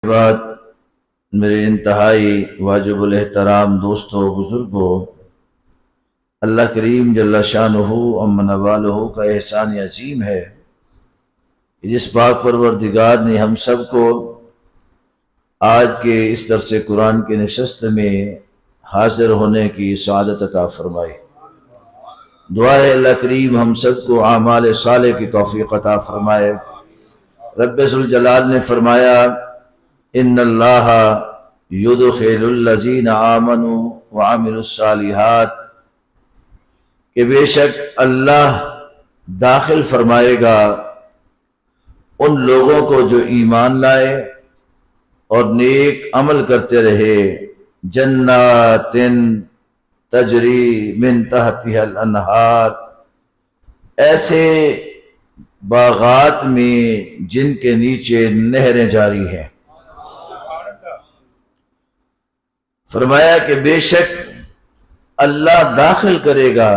بعد میرے انتہائی واجب الاحترام دوستوں بزرگوں، اللہ کریم جل شانہ امن والہ کا احسان عظیم ہے جس پاک پروردگار نے ہم سب کو آج کے اس درس قرآن کی نشست میں حاضر ہونے کی سعادت عطا فرمائی۔ دعا ہے اللہ کریم ہم سب کو اعمال صالح کی توفیق عطا فرمائے۔ رب ذوالجلال نے فرمایا ان اللہ یدخل الذین آمنوا وعملوا الصالحات، کہ بے شک اللہ داخل فرمائے گا ان لوگوں کو جو ایمان لائے اور نیک عمل کرتے رہے، جنات تجری من تحتها الانہار، ایسے باغات میں جن کے نیچے نہریں جاری ہیں۔ فرمایا کہ بے شک اللہ داخل کرے گا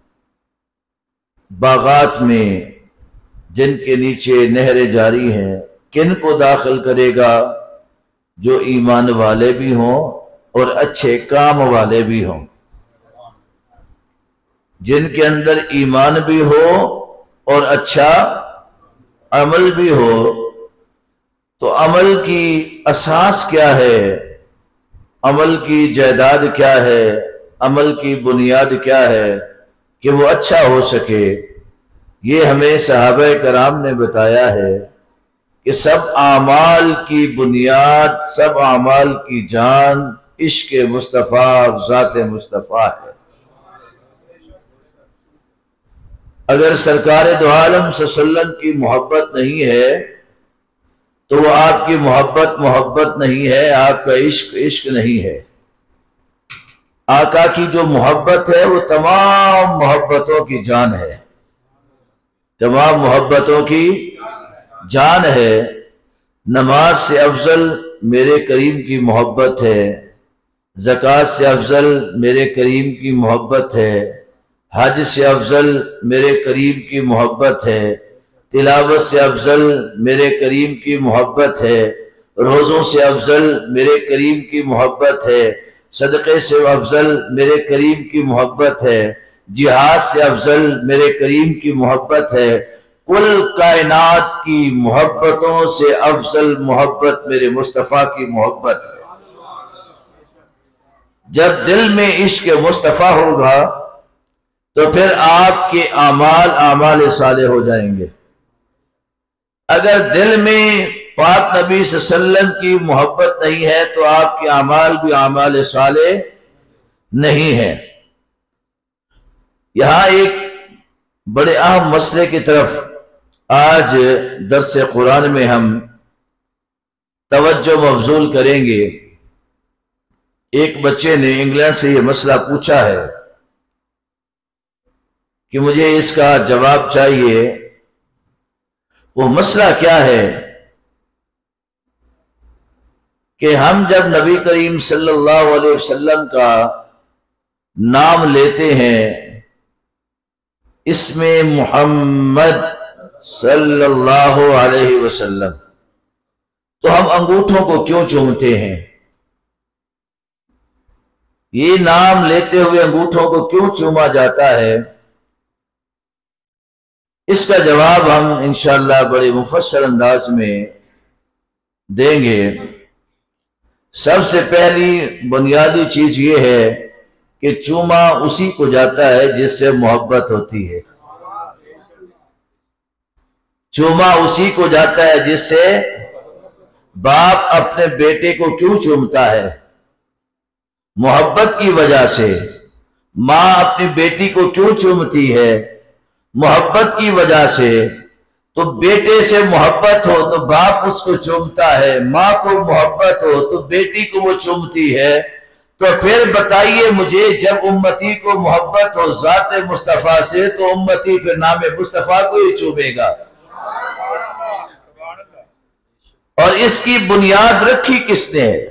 باغات میں جن کے نیچے نہریں جاری ہیں۔ کن کو داخل کرے گا؟ جو ایمان والے بھی ہوں اور اچھے کام والے بھی ہوں، جن کے اندر ایمان بھی ہو اور اچھا عمل بھی ہو۔ تو عمل کی اساس کیا ہے؟ عمل کی جائیداد کیا ہے؟ عمل کی بنیاد کیا ہے کہ وہ اچھا ہو سکے؟ یہ ہمیں صحابہ کرام نے بتایا ہے کہ سب اعمال کی بنیاد، سب اعمال کی جان عشق مصطفیٰ، ذات مصطفیٰ ہے۔ اگر سرکار دو عالم صلی اللہ علیہ وسلم کی محبت نہیں ہے تو وہ آپ کی محبت نہیں ہے، آپ کا عشق نہیں ہے۔ آقا کی جو محبت ہے وہ تمام محبتوں کی جان ہے، تمام محبتوں کی جان ہے۔ نماز سے افضل میرے کریم کی محبت ہے، زکوٰۃ سے افضل میرے کریم کی محبت ہے، حج سے افضل میرے کریم کی محبت ہے، تلاوت سے افضل میرے کریم کی محبت ہے، روزوں سے افضل میرے کریم کی محبت ہے، صدقے سے افضل میرے کریم کی محبت ہے، جہاد سے افضل میرے کریم کی محبت ہے۔ کل کائنات کی محبتوں سے افضل محبت میرے مصطفیٰ کی محبت ہے۔ جب دل میں عشق مصطفیٰ ہوگا تو پھر آپ کے اعمال صالح ہو جائیں گے۔ اگر دل میں پاک نبی صلی اللہ علیہ وسلم کی محبت نہیں ہے تو آپ کے اعمال بھی اعمال صالح نہیں ہیں۔ یہاں ایک بڑے اہم مسئلے کی طرف آج درس قرآن میں ہم توجہ مبذول کریں گے۔ ایک بچے نے انگلینڈ سے یہ مسئلہ پوچھا ہے کہ مجھے اس کا جواب چاہیے۔ وہ مسئلہ کیا ہے کہ ہم جب نبی کریم صلی اللہ علیہ وسلم کا نام لیتے ہیں، اس میں محمد صلی اللہ علیہ وسلم، تو ہم انگوٹھوں کو کیوں چومتے ہیں؟ یہ نام لیتے ہوئے انگوٹھوں کو کیوں چوما جاتا ہے؟ اس کا جواب ہم انشاءاللہ بڑے مفصل انداز میں دیں گے۔ سب سے پہلی بنیادی چیز یہ ہے کہ چوما اسی کو جاتا ہے جس سے محبت ہوتی ہے۔ چوما اسی کو جاتا ہے جس سے باپ اپنے بیٹے کو کیوں چومتا ہے؟ محبت کی وجہ سے۔ ماں اپنی بیٹی کو کیوں چومتی ہے؟ محبت کی وجہ سے۔ تو بیٹے سے محبت ہو تو باپ اس کو چومتا ہے، ماں کو محبت ہو تو بیٹی کو وہ چومتی ہے۔ تو پھر بتائیے مجھے، جب امتی کو محبت ہو ذات مصطفیٰ سے تو امتی پھر نام مصطفیٰ کو ہی چومے گا۔ اور اس کی بنیاد رکھی کس نے ہے؟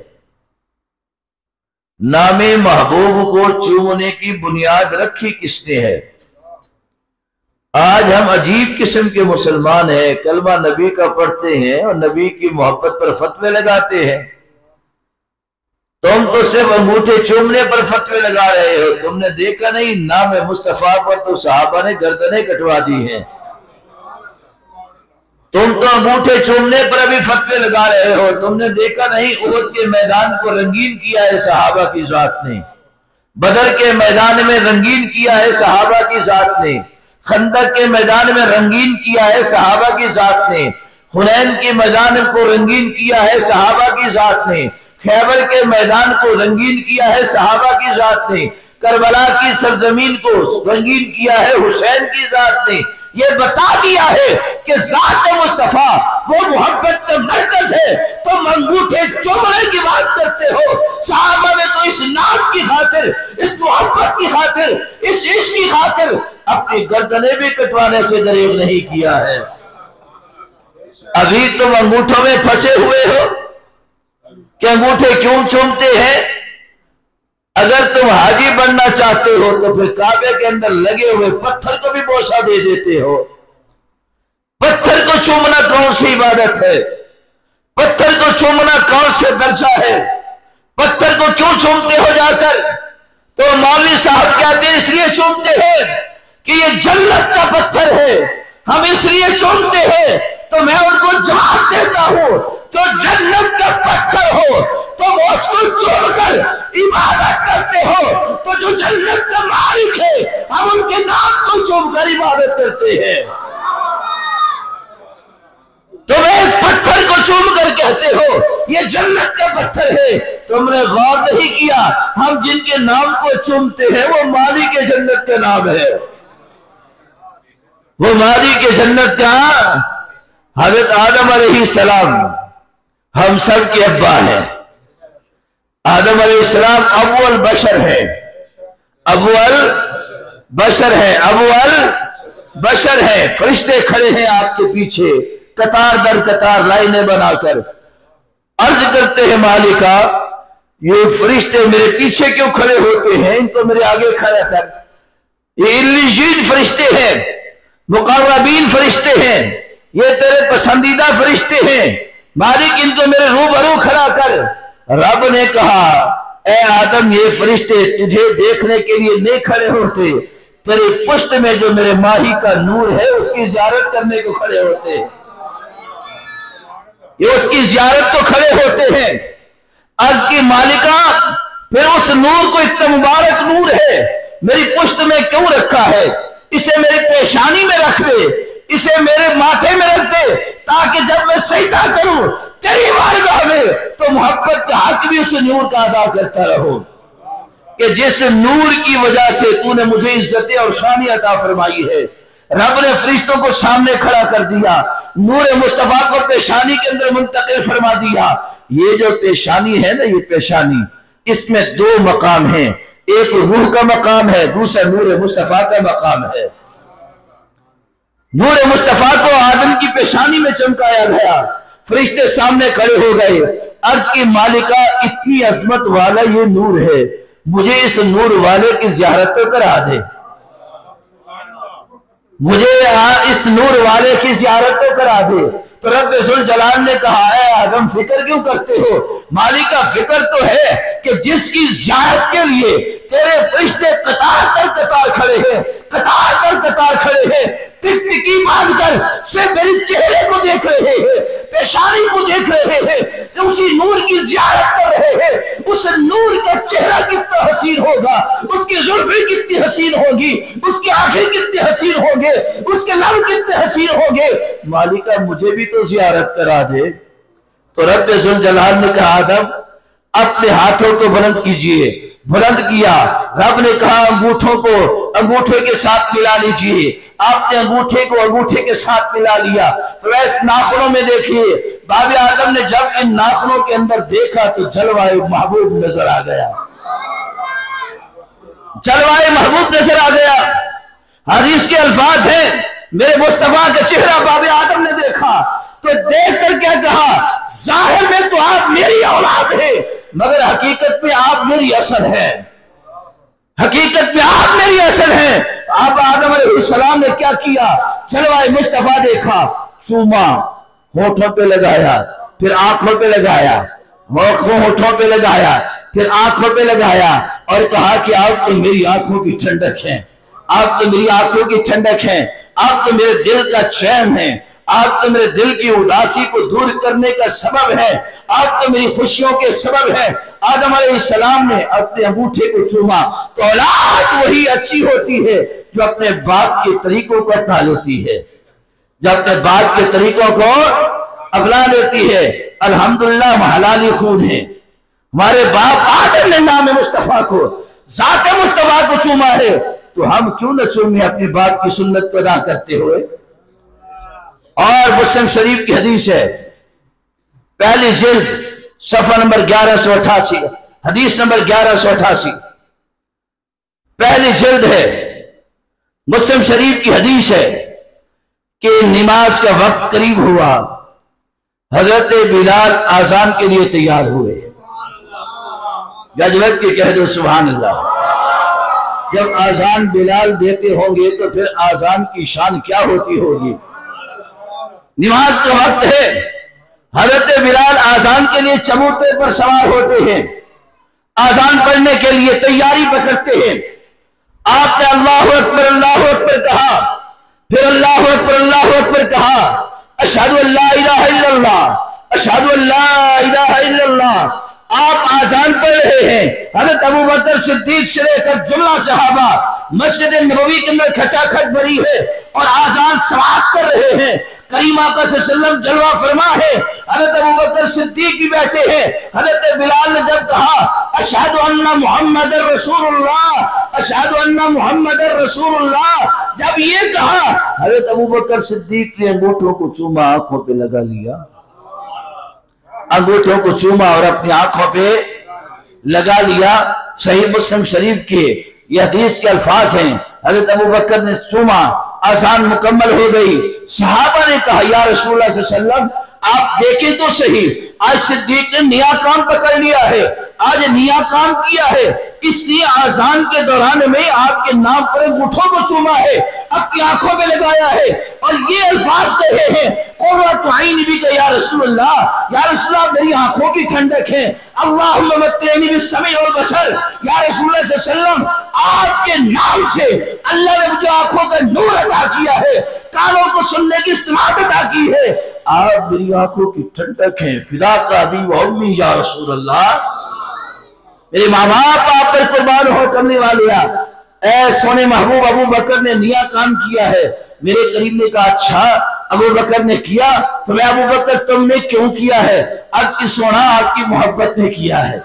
نام محبوب کو چومنے کی بنیاد رکھی کس نے ہے؟ آج ہم عجیب قسم کے مسلمان ہیں، کلمہ نبی کا پڑھتے ہیں اور نبی کی محبت پر فتوے لگاتے ہیں۔ تم تو صرف انگوٹھے چومنے پر فتوے لگا رہے ہو، تم نے دیکھا نہیں نام مصطفیٰ پر تو صحابہ نے گردنیں کٹوا دی ہیں۔ تم تو انگوٹھے چومنے پر ابھی فتوے لگا رہے ہو، تم نے دیکھا نہیں احد کے میدان کو رنگین کیا ہے صحابہ کی ذات نے، بدر کے میدان میں رنگین کیا ہے صحابہ کی ذات نے، خندق کے میدان میں رنگین کیا ہے صحابہ کی ذات نے، حنین کے میدان کو رنگین کیا ہے صحابہ کی ذات نے، خیبر کے میدان کو رنگین کیا ہے صحابہ کی ذات نے، کربلا کی سرزمین کو رنگین کیا ہے حسین کی ذات نے۔ یہ بتا دیا ہے کہ ذات مصطفیٰ وہ محبت کا مرکز ہے۔ تم انگوٹھے چومنے کی بات کرتے ہو، صحابہ نے تو اس نام کی خاطر، اس محبت کی خاطر، اس عشق کی خاطر اپنی گردنیں بھی کٹوانے سے دریغ نہیں کیا ہے۔ ابھی تم انگوٹھوں میں پھنسے ہوئے ہو کہ انگوٹھے کیوں چومتے ہیں؟ اگر تم حاجی بننا چاہتے ہو تو پھر کعبے کے اندر لگے ہوئے پتھر کو بھی بوسہ دے دیتے ہو۔ پتھر کو چومنا کون سی عبادت ہے؟ پتھر کو چومنا کون سے درجہ ہے؟ پتھر کو کیوں چومتے ہو جا کر؟ تو مولوی صاحب کہتے ہیں اس لیے چومتے ہیں کہ یہ جنت کا پتھر ہے، ہم اس لیے چومتے ہیں۔ تو میں ان کو جواب دیتا ہوں، جو جنت کا پتھر ہو تم اس کو چوم کر عبادت کرتے ہو، تو جو جنت کا مالک ہے ہم ان کے نام کو چوم کر عبادت کرتے ہیں۔ تم ایک پتھر کو چوم کر کہتے ہو یہ جنت کا پتھر ہے، تم نے غور نہیں کیا ہم جن کے نام کو چومتے ہیں وہ مالک جنت کا نام ہے۔ وہ مالک جنت کا حضرت آدم علیہ السلام ہم سب کے ابا ہیں۔ آدم علیہ السلام اول بشر ہے، اول بشر ہے، اول بشر ہے۔ فرشتے کھڑے ہیں آپ کے پیچھے قطار در قطار لائنیں بنا کر، عرض کرتے ہیں مالکا یہ فرشتے میرے پیچھے کیوں کھڑے ہوتے ہیں، ان کو میرے آگے کھڑا کر۔ یہ علیین فرشتے ہیں، مقربین فرشتے ہیں، یہ تیرے پسندیدہ فرشتے ہیں، مالک ان کو میرے روبرو کھڑا کر۔ رب نے کہا اے آدم یہ فرشتے تجھے دیکھنے کے لیے نہیں کھڑے ہوتے، تیرے پشت میں جو میرے ماہی کا نور ہے اس کی زیارت کرنے کو کھڑے ہوتے ہیں، یہ اس کی زیارت کو کھڑے ہوتے ہیں۔ عرض کی مالکہ پھر اس نور کو اتنا مبارک نور ہے میری پشت میں کیوں رکھا ہے؟ اسے میری پیشانی میں رکھ دے، اسے میرے ماتھے میں رکھ دے، تاکہ جب میں سجدہ کروں تیری بارگاہ میں تو محبت کا حق بھی اس نور کا ادا کرتا رہو، کہ جس نور کی وجہ سے تو نے مجھے عزت اور شان عطا فرمائی ہے۔ رب نے فرشتوں کو سامنے کھڑا کر دیا، نور مصطفیٰ کو پیشانی کے اندر منتقل فرما دیا۔ یہ جو پیشانی ہے نا، یہ پیشانی اس میں دو مقام ہیں، ایک روح کا مقام ہے، دوسرا نور مصطفیٰ کا مقام ہے۔ نور مصطفیٰ کو آدم کی پیشانی میں چمکایا گیا، فرشتے سامنے کھڑے ہو گئے۔ عرض کی مالکہ اتنی عظمت والا یہ نور ہے، مجھے اس نور والے کی زیارت تو کرا دے، مجھے اس نور والے کی زیارت تو کرا دے۔ تو رب ذوالجلال نے کہا اے آدم فکر کیوں کرتے ہو؟ مالکہ فکر تو ہے کہ جس کی زیارت کے لیے تیرے فرشتے قطار در قطار کھڑے ہیں، قطار در قطار کھڑے ہیں، ٹک ٹکی باندھ کر صرف میری چہرے کو دیکھ رہے ہیں، پیشانی کو دیکھ رہے ہیں، اسی نور کی زیارت کر رہے ہیں۔ اس نور کا چہرہ کتنا حسین ہوگا، اس کی زلفیں کتنی حسین ہوگی، اس کی آنکھیں کتنی حسین ہوں گے، اس کے لب کتنے حسین ہوں گے۔ مالکہ مجھے بھی تو زیارت کرا دے۔ تو رب ذوالجلال نے کہا آدم اپنے ہاتھوں کو بلند کیجئے۔ بلند کیا، رب نے کہا انگوٹھوں کو انگوٹھے کے ساتھ ملا لیجئے۔ آپ نے انگوٹھے کو انگوٹھے کے ساتھ ملا لیا۔ فویس ناخنوں میں دیکھیے، باب آدم نے جب ان ناخنوں کے اندر دیکھا تو جلوہ محبوب نظر آ گیا، جلوہ محبوب نظر آ گیا۔ حدیث کے الفاظ ہیں میرے مصطفیٰ کا چہرہ باب آدم نے دیکھا تو دیکھ کر کیا کہا، ظاہر میں تو آپ میری اولاد ہیں مگر حقیقت میں آپ میری اصل ہیں، حقیقت میں آپ میری اصل ہیں۔ آپ آدم علیہ السلام نے کیا کیا؟ جلوہ مصطفیٰ دیکھا، چوما، ہونٹوں پہ لگایا، پھر آنکھوں پہ لگایا، ہونٹوں پہ لگایا، پھر آنکھوں پہ لگایا، اور کہا کہ آپ تو میری آنکھوں کی ٹھنڈک ہیں، آپ تو میری آنکھوں کی ٹھنڈک ہیں، آپ تو میرے دل کا چین ہیں، آپ تو میرے دل کی اداسی کو دور کرنے کا سبب ہے، آپ تو میری خوشیوں کے سبب ہے۔ آدم علیہ السلام نے اپنے انگوٹھے کو چوما۔ تو اولاد وہی اچھی ہوتی ہے جو اپنے باپ کے طریقوں کو اپنا لیتی ہے، جو اپنے باپ کے طریقوں کو اپنا لیتی ہے۔ الحمدللہ ہم حلالی خون ہیں، ہمارے باپ آدم نے نام مصطفیٰ کو، ذات مصطفیٰ کو چوما ہے، تو ہم کیوں نہ چومیں اپنے باپ کی سنت کو ادا کرتے ہوئے۔ اور مسلم شریف کی حدیث ہے، پہلی جلد صفحہ نمبر 1188، حدیث نمبر 1188، پہلی جلد ہے، مسلم شریف کی حدیث ہے کہ نماز کا وقت قریب ہوا، حضرت بلال آذان کے لیے تیار ہوئے۔ گجوت کے کہہ دو سبحان اللہ۔ جب آذان بلال دیتے ہوں گے تو پھر آذان کی شان کیا ہوتی ہوگی۔ نماز کا وقت ہے، حضرت بلال آذان کے لیے چبوترے پر سوار ہوتے ہیں، آذان پڑھنے کے لیے تیاری پکڑتے ہیں۔ آپ نے اللہ اکبر کہا، پھر اللہ اکبر کہا، اشہد ان لا الہ الا اللہ، اشہد ان لا الہ الا اللہ۔ آپ آذان پڑھ رہے ہیں، حضرت ابو بکر صدیق سے لے کر جملہ صحابہ مسجد نبوی کے اندر کھچا کھچ بھری ہے اور آذان سماعت کر رہے ہیں۔ کریم آقا صلی اللہ علیہ وسلم جلوہ فرما ہے، حضرت ابو بکر صدیق بھی بیٹھے ہیں۔ حضرت بلال نے جب کہا اشہد ان محمد رسول اللہ، اشہد ان محمد رسول اللہ، جب یہ کہا حضرت ابو بکر صدیق نے انگوٹھوں کو چوما، آنکھوں پہ لگا لیا، انگوٹھوں کو چوما اور اپنی آنکھوں پہ لگا لیا۔ صحیح مسلم شریف کے یہ حدیث کے الفاظ ہیں، حضرت ابو بکر نے چوما، آذان مکمل ہو گئی۔ صحابہ نے کہا یا رسول اللہ صلی اللہ علیہ وسلم آپ دیکھیں تو صحیح، آج صدیق نے نیا کام پکڑ لیا ہے، آج نیا کام کیا ہے، اس لیے آذان کے دوران میں آپ کے نام پر انگوٹھوں کو چوما ہے، اپنی آنکھوں پہ لگایا ہے، اور یہ الفاظ کہے ہیں قرۃ عین بھی کہ یا رسول اللہ میری آنکھوں کی ٹھنڈک ہے، اللہم متعنی بالسمع والبصر، یا رسول اللہ صلی اللہ علیہ وسلم آپ کے نام سے اللہ نے مجھے آنکھوں کا نور عطا کیا ہے، کانوں کو سننے کی سماعت عطا کی ہے، آپ میری آنکھوں کی ٹھنڈک ہیں، فدا کا ابی و امی یا رسول اللہ، میرے ماں باپ آپ پر قربان ہو کرنے والے۔ اے سونے محبوب ابو بکر نے نیا کام کیا ہے۔ میرے قریب نے کہا اچھا ابو بکر نے کیا، تو میں ابو بکر تم نے کیوں کیا ہے؟ آج کی سونا آپ کی محبت میں کیا ہے،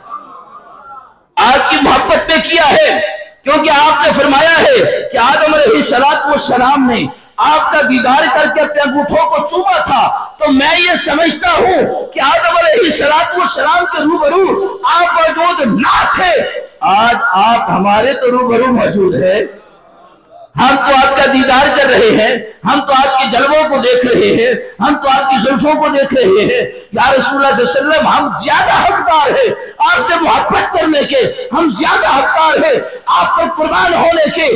آپ کی محبت میں کیا ہے، کیونکہ آپ نے فرمایا ہے کہ آدم علیہ السلام نے آپ کا دیدار کر کے اپنے انگوٹھوں کو چوما تھا، تو میں یہ سمجھتا ہوں کہ آدم علیہ السلام کے روبرو آپ موجود نہ تھے، آج آپ ہمارے تو روبرو موجود ہے، ہم تو آپ کا دیدار کر رہے ہیں، ہم تو آپ کے جلووں کو دیکھ رہے ہیں، ہم تو آپ کی زلفوں کو دیکھ رہے ہیں، یا رسول اللہ صلی اللہ علیہ وسلم ہم زیادہ حقدار ہیں آپ سے محبت کرنے کے، ہم زیادہ حقدار ہیں آپ پر قربان ہونے کے۔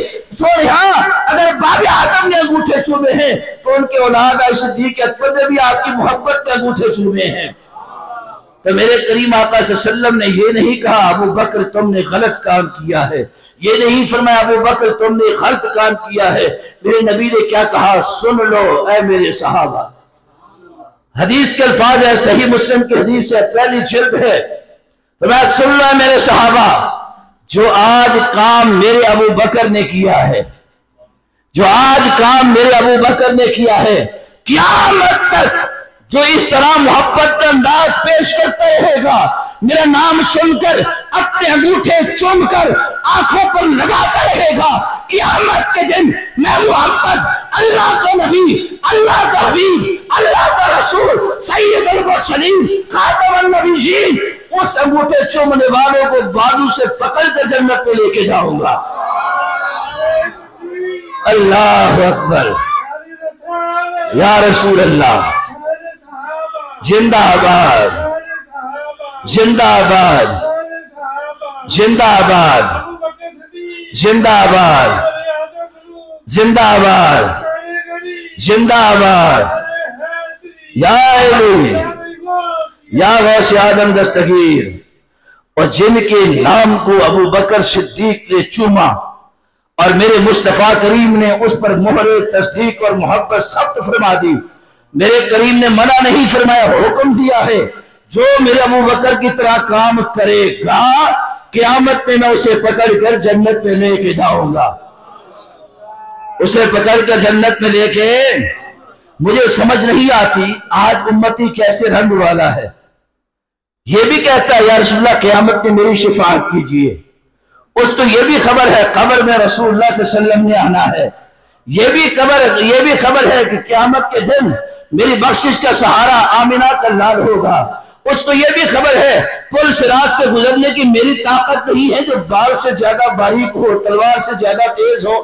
اگر باب آدم نے انگوٹھے چومے ہیں تو ان کے اولاد صدیق اکبر نے بھی آپ کی محبت میں انگوٹھے چومے ہیں۔ تو میرے کریم آقا صلی اللہ علیہ وسلم نے یہ نہیں کہا ابو بکر تم نے غلط کام کیا ہے، یہ نہیں فرمایا ابو بکر تم نے غلط کام کیا ہے، میرے نبی نے کیا کہا سن لو اے میرے صحابہ۔ حدیث کے الفاظ ہے، صحیح مسلم کی حدیث ہے، پہلی جلد ہے، فرمایا سن لو میرے صحابہ، جو آج کام میرے ابو بکر نے کیا ہے، جو آج کام میرے ابو بکر نے کیا ہے، قیامت تک جو اس طرح محبت کا انداز پیش کرتا رہے گا، میرا نام سن کر اپنے انگوٹھے چوم کر آنکھوں پر لگاتا رہے گا، قیامت کے دن میں محمد اللہ کا نبی، اللہ کا حبیب، اللہ کا رسول، سید المرسلین، خاتم النبیین، اس انگوٹھے چومنے والوں کو بازو سے پکڑ کر جنت میں لے کے جاؤں گا۔ اللہ اکبر، یا رسول اللہ، زندہ آباد، زندہ آباد، زندہ آباد، زندہ آباد، زندہ آباد، زندہ آباد، یا علی، یا غوث آدم دستگیر۔ اور جن کے نام کو ابو بکر صدیق نے چوما اور میرے مصطفیٰ کریم نے اس پر مہر تصدیق اور محبت ثبت فرما دی، میرے کریم نے منع نہیں فرمایا، حکم دیا ہے جو میرے ابو بکر کی طرح کام کرے گا قیامت میں میں اسے پکڑ کر جنت میں لے کے جاؤں گا، اسے پکڑ کر جنت میں لے کے۔ مجھے سمجھ نہیں آتی آج امتی کیسے رنگ والا ہے، یہ بھی کہتا ہے یا رسول اللہ قیامت میں میری شفاعت کیجئے، اس کو یہ بھی خبر ہے قبر میں رسول اللہ صلی اللہ علیہ وسلم نے آنا ہے، یہ بھی خبر ہے کہ قیامت کے دن میری بخشش کا سہارا آمینہ کا لال ہوگا، اس کو یہ بھی خبر ہے پل صراط سے گزرنے کی میری طاقت نہیں ہے جو بال سے زیادہ باریک ہو، تلوار سے زیادہ تیز ہو،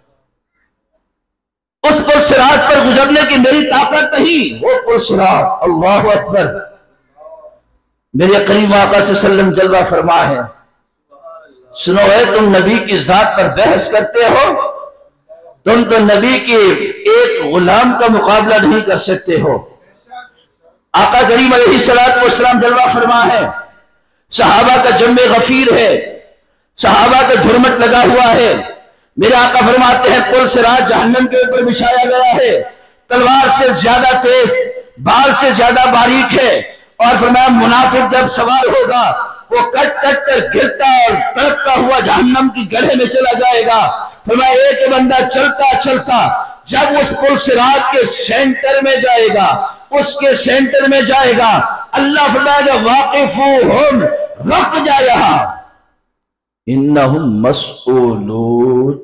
اس پل صراط پر گزرنے کی میری طاقت نہیں، وہ پل صراط۔ اللہ اکبر۔ میرے کریم آقا صلی اللہ علیہ وسلم جلوہ فرما ہے، سنو ہے تم نبی کی ذات پر بحث کرتے ہو، تم تو نبی کے ایک غلام کا مقابلہ نہیں کر سکتے ہو۔ آقا کریم علیہ السلام جلوہ فرما ہے، صحابہ کا جمع غفیر ہے، صحابہ کا جھرمٹ لگا ہوا ہے، میرے آقا فرماتے ہیں پل صراط جہنم کے اوپر بچھایا گیا ہے، تلوار سے زیادہ تیز، بال سے زیادہ باریک ہے، اور فرمایا منافق جب سوار ہوگا وہ کٹ کٹ کر گرتا اور تڑپتا ہوا جہنم کی گڑھے میں چلا جائے گا۔ فرمایا ایک بندہ چلتا چلتا جب اس پل صراط کے سینٹر میں جائے گا، اس کے سینٹر میں جائے گا، اللہ فرمائے گا واقفوہم، رک جا یہاں، انہم مسئولون،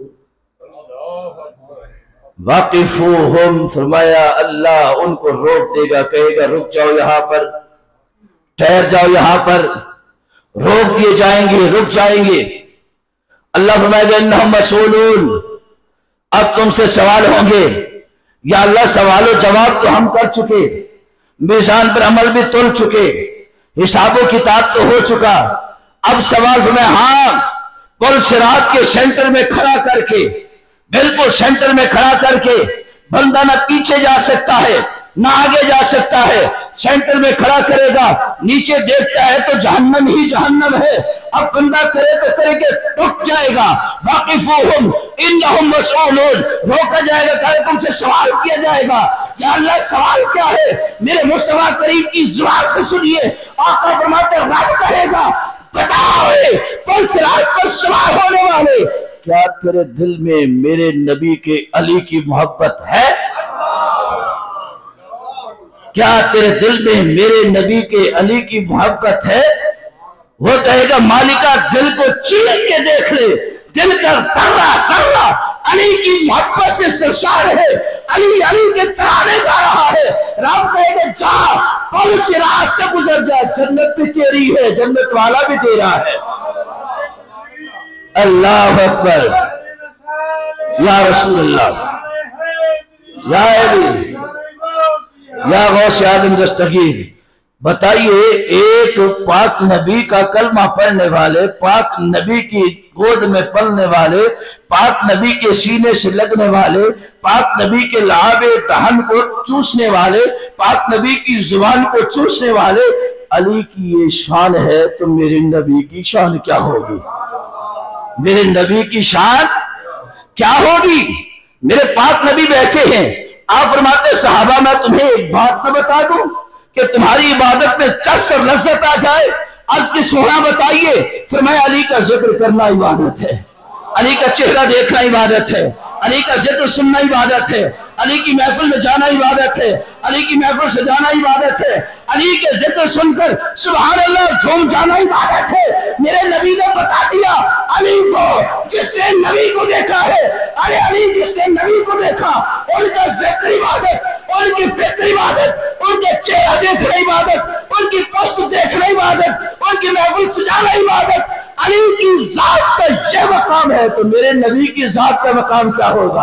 واقفوہم، فرمایا اللہ ان کو روک دے گا، کہے گا رک جاؤ یہاں پر، ٹھہر جاؤ یہاں پر، روک دیے جائیں گے، رک جائیں گے۔ اللہ فرمائے گا انہم مسئولون، اب تم سے سوال ہوں گے، یا اللہ سوال و جواب تو ہم کر چکے، میزان پر عمل بھی تل چکے، حساب و کتاب تو ہو چکا، اب سوال فرمائے ہاں پل صراط کے سینٹر میں کھڑا کر کے، بالکل سینٹر میں کھڑا کر کے، بندہ نہ پیچھے جا سکتا ہے نہ آگے جا سکتا ہے، سینٹر میں کھڑا کرے گا، نیچے دیکھتا ہے تو جہنم ہی جہنم ہے، اب بندہ کرے تو کرے کہ رک جائے گا، واقفوہم انہم مسئولون، روکا جائے گا، کہ تم سے سوال کیا جائے گا، یا اللہ سوال کیا ہے؟ میرے مصطفیٰ کریم کی زبان سے سنیے، آقا فرماتے رب کہے گا بتاؤ پل صراط پر سوار ہونے والے، کیا تیرے دل میں میرے نبی کے علی کی محبت ہے؟ کیا تیرے دل میں میرے نبی کے علی کی محبت ہے؟ وہ کہے گا مالکہ دل کو چیر کے دیکھ لے، دل کا ذرہ ذرہ علی کی محبت سے سرشار ہے، علی علی کے ترانے گا رہا ہے۔ رب کہے گا جا پل صراط سے گزر جا، جنت بھی تیری ہے، جنت والا بھی تیرا ہے۔ اللہ اکبر، یا رسول اللہ، یا علی، یا غوث آدم دستگیر۔ بتائیے ایک پاک نبی کا کلمہ پڑھنے والے، پاک نبی کی گود میں پلنے والے، پاک نبی کے سینے سے لگنے والے، پاک نبی کے لعاب دہن کو چوسنے والے، پاک نبی کی زبان کو چوسنے والے علی کی یہ شان ہے تو میرے نبی کی شان کیا ہوگی؟ میرے نبی کی شان کیا ہوگی؟ میرے پاک نبی بیٹھے ہیں، آپ فرماتے صحابہ میں تمہیں ایک بات نہ بتا دوں کہ تمہاری عبادت میں چس اور لذت آ جائے؟ آج کی سونا بتائیے، فرمایا علی کا ذکر کرنا عبادت ہے، علی کا چہرہ دیکھنا عبادت ہے، علی کا ذکر سننا عبادت ہے، علی کی محفل میں جانا عبادت ہے، علی کی محفل سے جانا عبادت ہے، علی کے ذکر سن کر سبحان اللہ جھوم جانا عبادت ہے۔ میرے نبی نے بتا دیا علی کو جس نے نبی کو دیکھا ہے، ارے علی جس نے نبی کو دیکھا ان کا ذکر عبادت، ان کی فکر عبادت، ان کے چہرہ دیکھنا عبادت، ان کی پشت دیکھنا عبادت، ان کی محفل سجانا عبادت۔ علی کی ذات کا یہ مقام ہے تو میرے نبی کی ذات کا مقام کیا ہوگا؟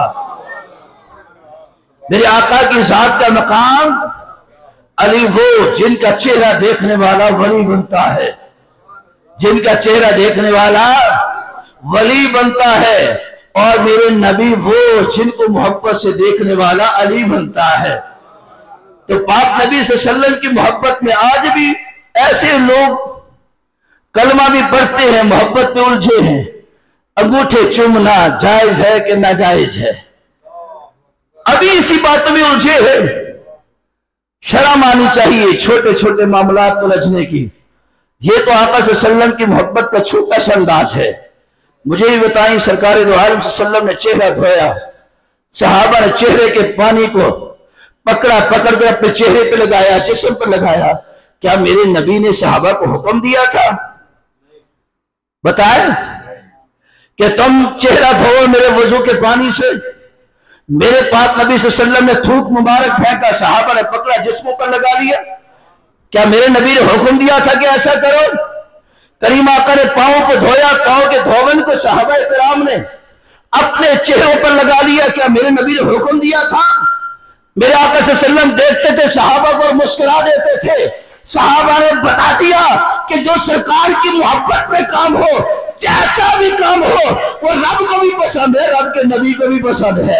میرے آقا کی ذات کا مقام، علی وہ جن کا چہرہ دیکھنے والا ولی بنتا ہے، جن کا چہرہ دیکھنے والا वली बनता है, और मेरे नबी वो जिनको मोहब्बत से देखने वाला अली बनता है। तो पाक नबी सल्लल्लाहु अलैहि वसल्लम की मोहब्बत में आज भी ऐसे लोग कलमा भी पढ़ते हैं, मोहब्बत में उलझे हैं। अंगूठे चूमना जायज है कि नाजायज है, अभी इसी बातों में उलझे हैं। शर्म आनी चाहिए छोटे छोटे मामलात को उलझने की। ये तो आका सल्लल्लाहु अलैहि वसल्लम की मोहब्बत का छोटा सा अंदाज है। मुझे ही बताएं, सरकार दो आलम सल्लल्लाहु अलैहि वसल्लम ने चेहरा धोया, सहाबा ने चेहरे के पानी को पकड़ा, पकड़ कर अपने चेहरे पे लगाया, जिस्म पर लगाया। क्या मेरे नबी ने सहाबा को हुक्म दिया था? बताए कि तुम चेहरा धो मेरे वजू के पानी से? मेरे पाक नबी सल्लल्लाहु अलैहि वसल्लम ने थूक मुबारक फेंका, सहाबा ने पकड़ा, जिस्मों पर लगा लिया। क्या मेरे नबी ने हुक्म दिया था कि ऐसा करो? करीम आका ने पांव को धोया, पांव के धोवन को सहाबा किराम ने अपने चेहरों पर लगा लिया। क्या मेरे नबी ने हुक्म दिया था? मेरे आका सल्लल्लाहु अलैहि वसल्लम देखते थे सहाबा को और मुस्कुरा देते थे। सहाबा ने बता दिया कि जो सरकार की मोहब्बत में काम हो, जैसा भी काम हो, वो रब को भी पसंद है, रब के नबी को भी पसंद है,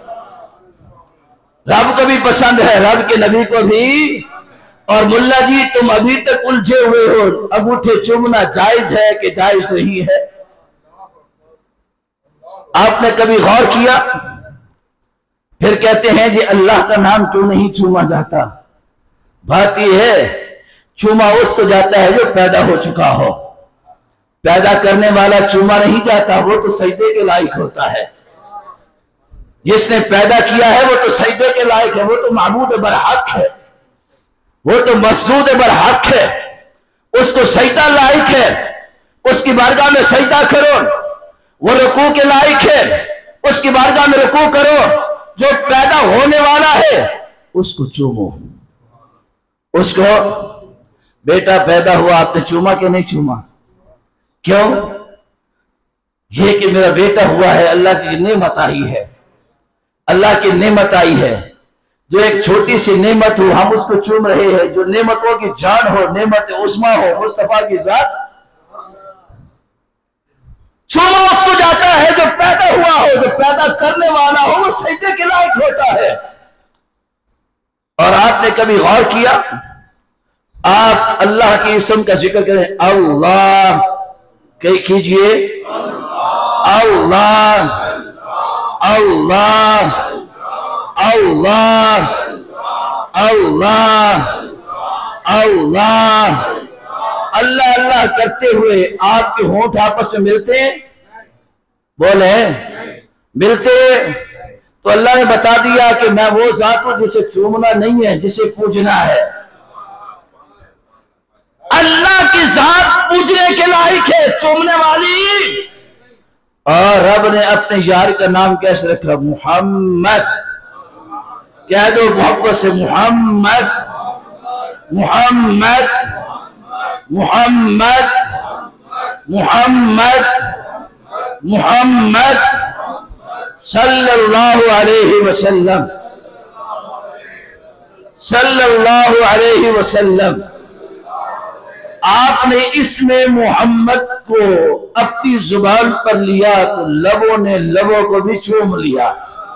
रब को भी पसंद है, रब के नबी को भी। और मुल्ला जी तुम अभी तक उलझे हुए हो, अंगूठे चूमना जायज है कि जायज नहीं है? आपने कभी गौर किया? फिर कहते हैं जी अल्लाह का नाम क्यों नहीं चूमा जाता? बात यह है, चूमा उसको जाता है जो पैदा हो चुका हो। पैदा करने वाला चूमा नहीं जाता, वो तो सजदे के लायक होता है। जिसने पैदा किया है वो तो सजदे के लायक है, वो तो माबूद बरहक है, वो तो मसजूद बरहक है, उसको सजदा लायक है, उसकी बारगाह में सजदा करो। वो रुकू के लायक है, उसकी बारगाह में रुकू करो। जो पैदा होने वाला है उसको चूमो। उसको बेटा पैदा हुआ, आपने चूमा कि नहीं चूमा? क्यों? ये कि मेरा बेटा हुआ है, अल्लाह की नेमत आई है, अल्लाह की नेमत आई है। जो एक छोटी सी नेमत हो हम उसको चूम रहे हैं। जो नेमतों की जान हो, नेमत उस्मा हो, मुस्तफा की जात, चूमा उसको जाता है जो पैदा हुआ हो, जो पैदा करने वाला हो, वो सजदे के लायक होता है। और आपने कभी गौर किया? आप अल्लाह के इस्म का जिक्र करें, अल्लाह कीजिए, अल्लाह अल्लाह अल्लाह अल्लाह अल्लाह। अल्लाह अल्लाह करते हुए आपके होंठ आपस में मिलते हैं? बोले मिलते? तो अल्लाह ने बता दिया कि मैं वो जात हूं जिसे चूमना नहीं है, जिसे पूजना है। अल्लाह की जात पूजने के लायक है, चूमने वाली। और रब ने अपने यार का नाम कैसे रखा? मुहम्मद। कह दो मोहब्बत से, मुहम्मद मुहम्मद मुहम्मद मुहम्मद मुहम्मद सल्लल्लाहु अलैहि वसल्लम, सल्लल्लाहु अलैहि वसल्लम। आपने इसमें मोहम्मद को अपनी जुबान पर लिया तो लबों ने लबों को भी चूम लिया,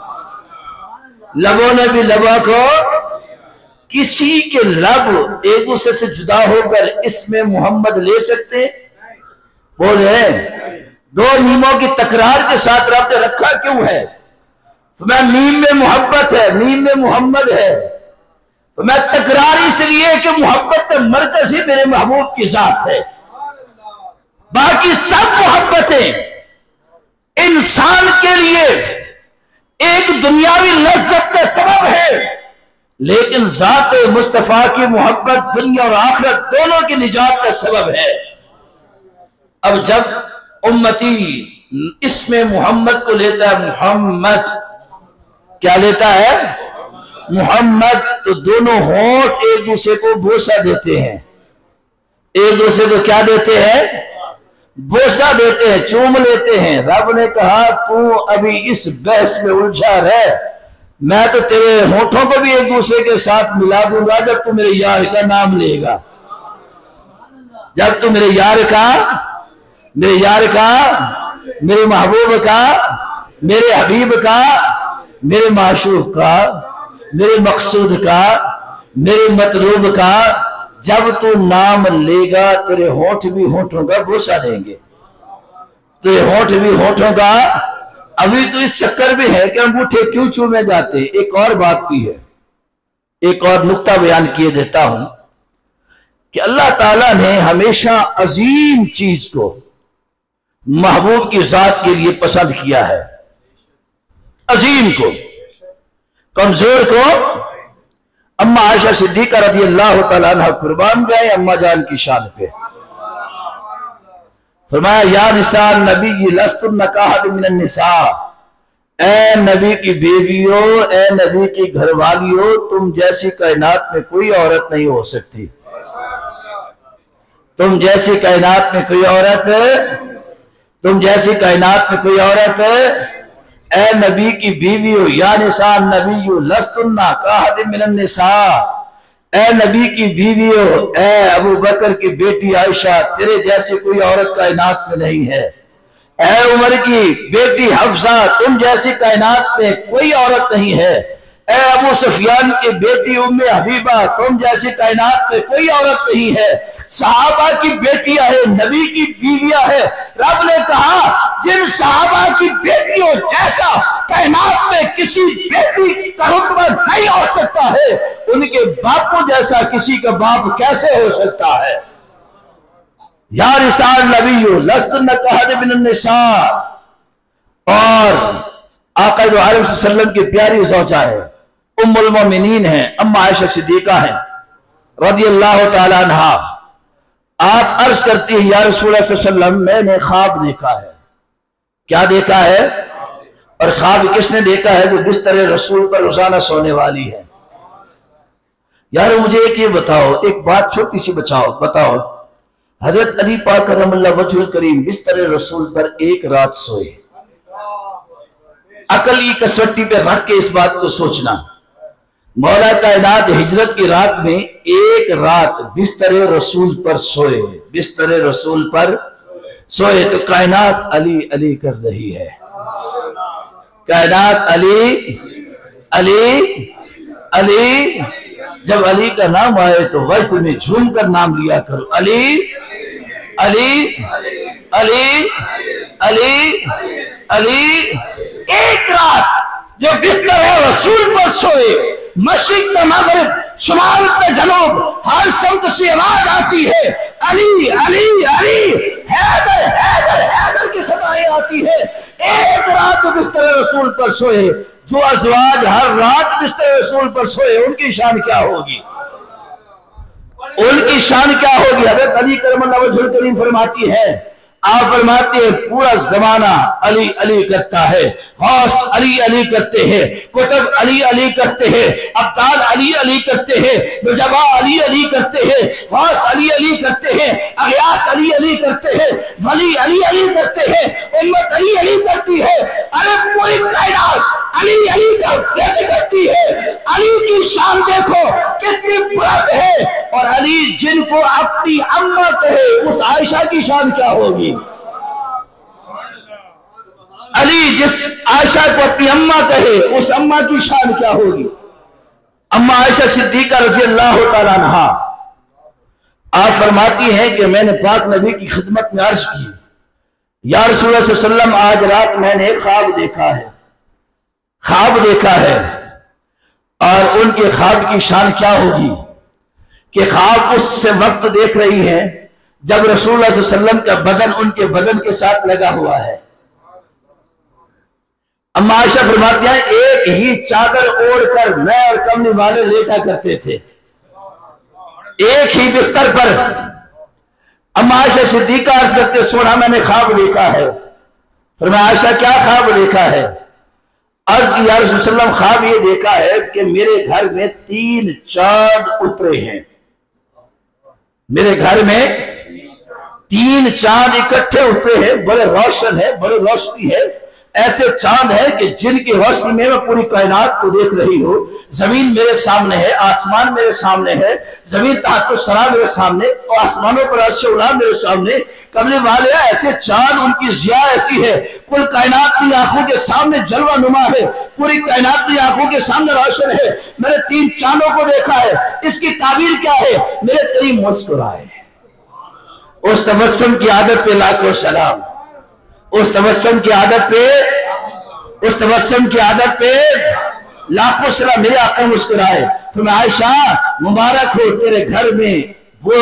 लबों ने भी लबों को। किसी के लब एक दूसरे से जुदा होकर इसमें मोहम्मद ले सकते? बोले दो मीमों की तकरार के साथ रब ने रखा क्यों है? तो मैं मीम में मोहब्बत है, मीम में मोहम्मद है, तो मैं तकरार इसलिए कि मोहब्बत का मरकज ही मेरे महबूब की जात है। बाकी सब मोहब्बतें इंसान के लिए एक दुनियावी लज्जत का सबब है, लेकिन जात मुस्तफा की मोहब्बत दुनिया और आखिरत दोनों की निजात का सबब है। अब जब उम्मती इसमें मोहम्मद को लेता है, मोहम्मद क्या लेता है? मोहम्मद, तो दोनों होंठ एक दूसरे को बोसा देते हैं। एक दूसरे को क्या देते हैं? बोसा देते हैं, चूम लेते हैं। रब ने कहा तू अभी इस बहस में उलझा रहे, मैं तो तेरे होठों को भी एक दूसरे के साथ मिला दूंगा जब तू मेरे यार का नाम लेगा। जब तू मेरे यार का मेरे महबूब का, मेरे हबीब का, मेरे माशूक का, मेरे मकसूद का, मेरे मतलूब का जब तू नाम लेगा तेरे होंठ भी होंठों का बोसा देंगे, तेरे होंठ भी होंठों का। अभी तो इस चक्कर में है कि अंगूठे क्यों चूमे जाते। एक और बात भी है, एक और नुक्ता बयान किए देता हूं कि अल्लाह ताला ने हमेशा अजीम चीज को महबूब की जात के लिए पसंद किया है। अजीम को, कमजोर को अम्मा आयशा सिद्दीका रज़ी अल्लाह तआला अन्हा कुर्बान गए अम्मा जान की शान पे। फरमाया या निसा नबी लस्तुन्ना काहद मिनन निसा, ए नबी की बेबियों, ए नबी की घरवालियों, तुम जैसी कायनात में कोई औरत नहीं हो सकती। तुम जैसी कायनात में कोई औरत, तुम जैसी कायनात में कोई औरत, ए नबी की बीवियों, या निसा नबी लस्तुन्ना काहद मिनन निसा, ए नबी की बीवियों, ए अबू बकर की बेटी आयशा, तेरे जैसी कोई औरत कायनात में नहीं है। ए उमर की बेटी हफ्सा, तुम जैसी कायनात में कोई औरत नहीं है। ए अबू सुफियान की बेटी उम्मे हबीबा, तुम जैसी कायनात में कोई औरत नहीं है। सहाबा की बेटियां है, नबी की बीवियां है। रब ने कहा जिन सहाबा की बेटियों जैसा कायनात में किसी बेटी का रुतबा नहीं हो सकता है, उनके बापों जैसा किसी का बाप कैसे हो सकता है। या रिसाल नबी लस्तुन्ना काहद मिनन निसा, और आका दो आलम सल्लल्लाहु की प्यारी ज़ौजा है, उम्मुल मोमिनीन है, अम्मा आयशा सिद्दीका है रज़ी अल्लाह तआला अन्हा। आप अर्ज करती है या रसूलुल्लाह सल्लल्लाहु अलैहि वसल्लम, मैंने ख्वाब देखा है। क्या देखा है? और ख्वाब किसने देखा है? जो बिस्तर रसूल पर रोजाना सोने वाली है। यार मुझे एक ये बताओ, एक बात छोटी सी बताओ, हजरत अली पाक करमल्लाहु वजहुल करीम बिस्तर रसूल पर एक रात सोए। अकल की कसौटी पे रख के इस बात को सोचना, मौला कायनात हिजरत की रात में एक रात बिस्तर रसूल पर सोए, बिस्तर रसूल पर सोए, तो कायनात अली अली कर रही है। कायनात अली अली अली, जब अली का नाम आए तो वक्त में झूम कर नाम लिया करो, अली अली अली अली अली। एक रात जो बिस्तर रसूल पर सोए, मशरिक से मगरिब, शुमाल से जनूब, हर समत से आवाज आती है अली अली अली, हैदर हैदर हैदर की सदाएं आती है। एक रात बिस्तर रसूल पर सोए, जो अज़वाज हर रात बिस्तर रसूल पर सोए, उनकी शान क्या होगी? उनकी शान क्या होगी? हज़रत अली करमल्लाहु वजहुल करीम फरमाती है, आप फरमाते हैं पूरा जमाना अली अली करता है, हौस अली अली करते हैं, कुतुब अली अली करते हैं, अब्दाल अली अली करते हैं, नुजबा अली अली करते हैं, हौस अली अली करते हैं, अगयास अली अली करते हैं, वली अली अली करते हैं, उम्मत अली अली करती है। अरे पूरी कायनात अली अली का जिक्र करती है। अली की शान देखो कितनी बुलंद है, और अली जिनको अपनी अम्मा कहे उस आयशा की शान क्या होगी? अली जिस आयशा को अपनी अम्मा कहे उस अम्मा की शान क्या होगी? अम्मा आयशा सिद्दीका रज़ी अल्लाह तआला अन्हा आप फरमाती हैं कि मैंने पाक नबी की खिदमत में अर्ज की, या रसूलुल्लाह सल्लल्लाहु अलैहि वसल्लम आज रात मैंने ख्वाब देखा है, ख्वाब देखा है। और उनके ख्वाब की शान क्या होगी कि ख्वाब उस वक्त देख रही है जब रसूलुल्लाह सल्लल्लाहु अलैहि वसल्लम का बदन उनके बदन के साथ लगा हुआ है। अम्मा आयशा फरमाती हैं एक ही चादर ओढ़कर मैं और कमली वाले लेटा करते थे, एक ही बिस्तर पर। अम्मा आयशा सिद्दीका अर्ज करते, सोना मैंने ख्वाब देखा है। फरमाया आयशा क्या ख्वाब देखा है? अर्ज की या रसूल सल्लल्लाहु अलैहि वसल्लम ख्वाब ये देखा है कि मेरे घर में 3 चांद उतरे हैं, मेरे घर में 3 चांद इकट्ठे उतरे हैं, बड़े रोशन है, बड़े रोशनी है, ایسے چاند ہے کہ جن کے وصل میں پوری کائنات کو دیکھ رہی ہوں. زمین میرے سامنے ہے، آسمان میرے سامنے ہے، زمین تحت الثری میرے سامنے، اور آسمانوں پر عرش اولا میرے سامنے. قبل والے ایسے چاند، ان کی ضیاء ایسی ہے، کل کائنات کی آنکھوں کے سامنے جلوہ نما ہے، پوری کائنات کی آنکھوں کے سامنے روشن ہے. میں نے 3 چاندوں کو دیکھا ہے. اس کی تعبیر کیا ہے؟ میرے کریم مسکرائے. اس تبسم کی عادت پہ لاکھوں سلام. اس تبسم کی عادت پہ، اس تبسم کی عادت پہ لاکھوں سلام. میرے آقا مسکرائے. تو میں عائشہ مبارک ہو تیرے گھر میں وہ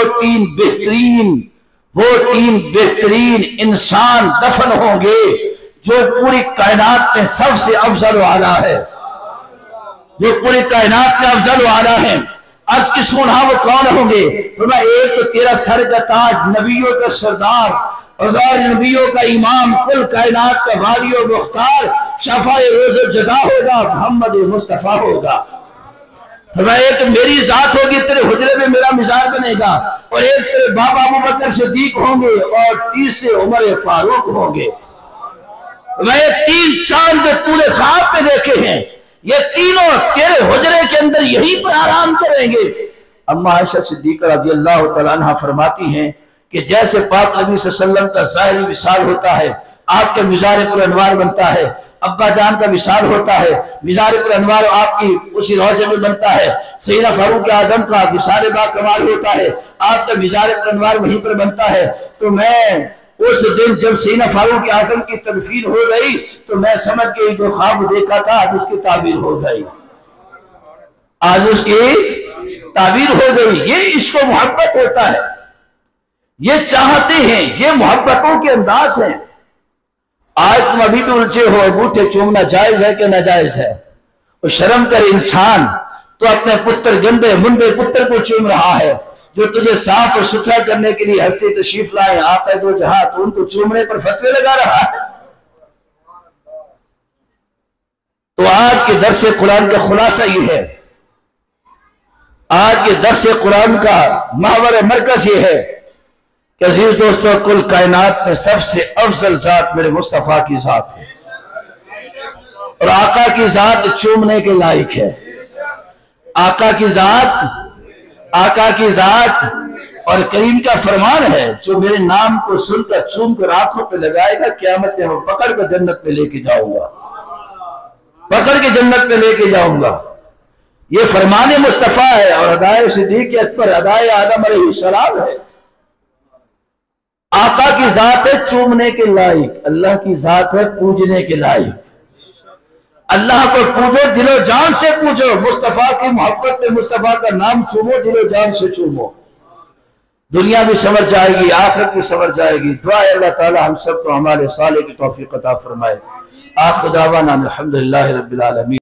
تین بہترین انسان دفن ہوں گے جو پوری کائنات میں سب سے افضل و اعلیٰ ہے، جو پوری کائنات میں افضل و اعلیٰ ہے. عرض کی سونا وہ کون ہوں گے؟ فرمایا ایک تو تیرا سر کا تاج، نبیوں کا سردار، ہزار نبیوں کا امام، کل کائنات کا والی و مختار، شفاء روز جزا ہوگا، محمد مصطفیٰ ہوگا. فرمایا ایک میری ذات ہوگی، تیرے حجرے میں میرا مزار بنے گا، اور ایک تیرے بابا ابو بکر صدیق ہوں گے، اور تیسرے عمر فاروق ہوں گے. فرمایا 3 چاند جو تو نے خواب پہ دیکھے ہیں، یہ تینوں تیرے حجرے کے اندر یہی پر آرام کریں گے. اما عائشہ صدیقہ رضی اللہ تعالیٰ عنہ فرماتی ہیں کہ جیسے پاک نبی صلی اللہ علیہ وسلم کا ظاہری وصال ہوتا ہے، آپ کے مزار پر انوار بنتا ہے، ابا جان کا وصال ہوتا ہے، مزار پر انوار آپ کی اسی روضے میں بنتا ہے، سیدنا فاروق اعظم کا وصال با کمال ہوتا ہے، آپ کا مزار پر انوار وہیں پر بنتا ہے. تو میں اس دن جب سیدنا فاروق اعظم کی تدفین ہو گئی تو میں سمجھ گئی جو خواب دیکھا تھا آج اس کی تعبیر ہو گئی، آج اس کی تعبیر ہو گئی. یہ عشق و محبت ہوتا ہے، یہ چاہتے ہیں، یہ محبتوں کے انداز ہیں. آج تم ابھی بھی الجھے ہو انگوٹھے چومنا جائز ہے کہ ناجائز ہے؟ اور شرم کر انسان، تو اپنے پتر گندے منڈے پتر کو چوم رہا ہے جو تجھے صاف اور ستھرا کرنے کے لیے ہستی تشریف لائے آپ ہے دو جہاں، تو ان کو چومنے پر فتوے لگا رہا ہے. تو آج کے درس قرآن کا خلاصہ یہ ہے، آج کے درس قرآن کا محور مرکز یہ ہے کہ عزیز دوستو، کل کائنات میں سب سے افضل ذات میرے مصطفیٰ کی ذات ہے، اور آقا کی ذات چومنے کے لائق ہے. آقا کی ذات، آقا کی ذات. اور کریم کا فرمان ہے جو میرے نام کو سن کر چوم کر آنکھوں پہ لگائے گا، قیامت میں وہ پکڑ کر جنت میں لے کے جاؤں گا، پکڑ کے جنت میں لے کے جاؤں گا. یہ فرمان مصطفیٰ ہے، اور ادائے صدیق اکبر، ادائے آدم علیہ السلام ہے. آقا کی ذات ہے چومنے کے لائق، اللہ کی ذات ہے پوجنے کے لائق. اللہ کو پوجو، دل و جان سے پوجو، مصطفیٰ کی محبت میں مصطفیٰ کا نام چومو، دل و جان سے چومو. دنیا بھی سنور جائے گی، آخرت بھی سنور جائے گی. دعا ہے اللہ تعالی ہم سب کو ہمارے صالح کی توفیق عطا فرمائے. آخر دعوانا الحمدللہ رب العالمین.